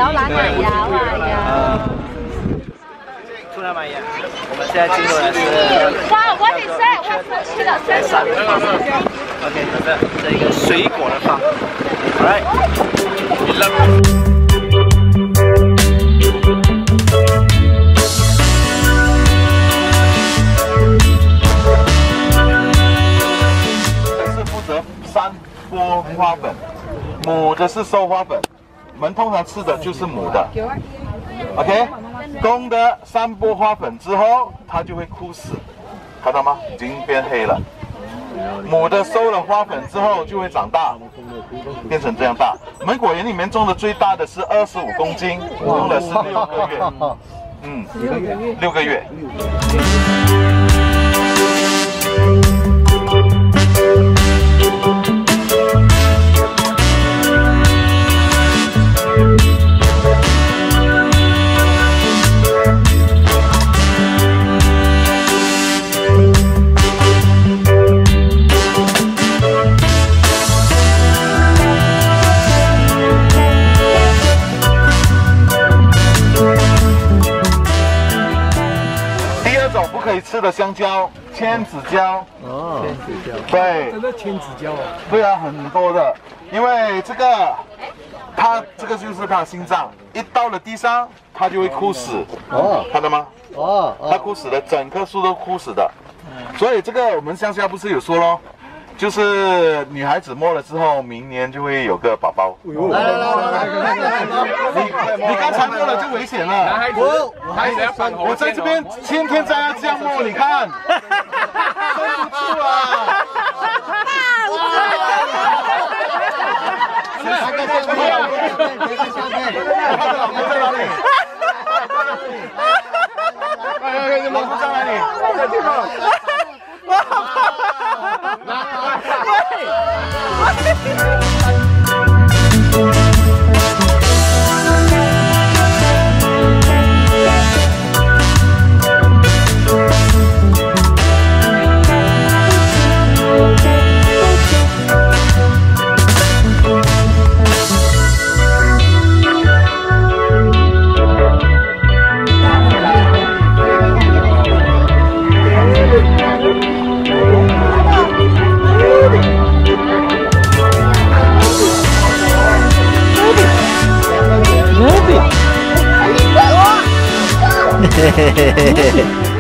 摇篮啊，摇啊摇。 出来买呀！我们现在进入的是哇，我的塞，我吃了3个。 OK， 这一个水果的放。Alright， 是负责3拨花粉，母的是收花粉，我们通常吃的就是母的。OK， 公的3拨花粉之后，它就会枯死，看到吗？已经变黑了。母的收了花粉之后就会长大，变成这样大。我们果园里面种的最大的是25公斤，用的是6个月。6个月。不可以吃的香蕉，千子蕉。哦，千子蕉。对。真的千子蕉啊？对啊，很多的，因为这个，它这个就是它的心脏，一到了地上，它就会枯死。哦，看到吗？哦，它枯死的，整棵树都枯死的。所以这个我们乡下不是有说咯，就是女孩子摸了之后，明年就会有个宝宝。来，你刚才摸了就危险了。男孩子，我在这边天天在那这样摸，你看，收不住啊！老公在哪里？在地方。 嘿嘿嘿嘿嘿。